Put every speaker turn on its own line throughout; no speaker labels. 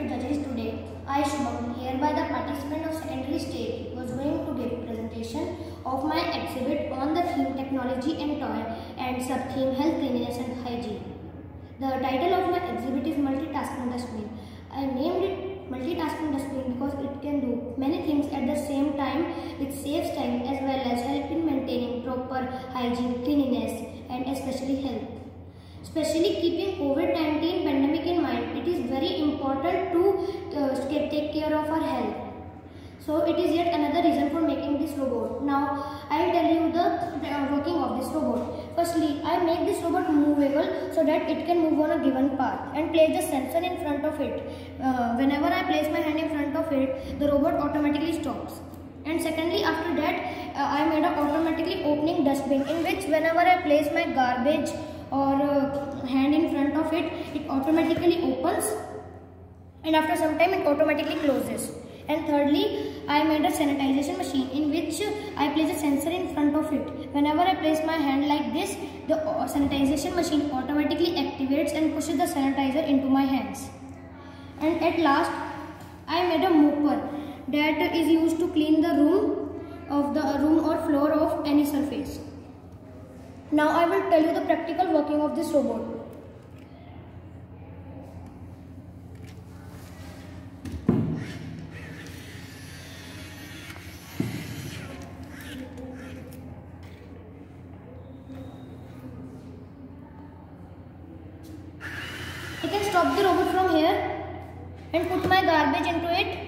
judges today. I, Shubham, hereby the participant of secondary stage, was going to give presentation of my exhibit on the theme technology and toy and sub-theme health, cleanliness and hygiene. The title of my exhibit is Multitasking Dustbin. I named it Multitasking Dustbin because it can do many things at the same time. It saves time as well as help in maintaining proper hygiene, cleanliness and especially health. Especially keeping COVID-19 pandemic in mind, it is very important to take care of our health. So it is yet another reason for making this robot. Now I will tell you the working of this robot. Firstly, I make this robot movable so that it can move on a given path and place the sensor in front of it. Whenever I place my hand in front of it, the robot automatically stops. And secondly, after that, I made a automatically opening dustbin in which whenever I place my garbage or hand in front of it, it automatically opens and after some time it automatically closes. And thirdly, I made a sanitization machine in which I place a sensor in front of it. Whenever I place my hand like this, the sanitization machine automatically activates and pushes the sanitizer into my hands. And at last, I made a mopper that is used to clean the room or floor of any surface. Now I will tell you the practical working of this robot. I can stop the robot from here and put my garbage into it.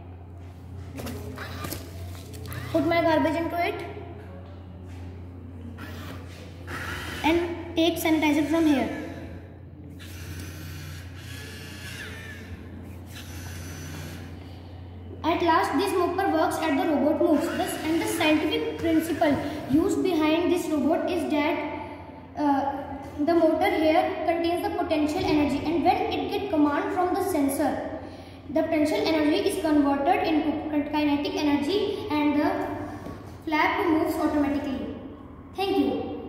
And take sanitizer from here. At last, this mopper works and the robot moves. And the scientific principle used behind this robot is that the motor here contains the potential energy, and when it gets command from the sensor, the potential energy is converted into kinetic energy and the flap moves automatically. Thank you.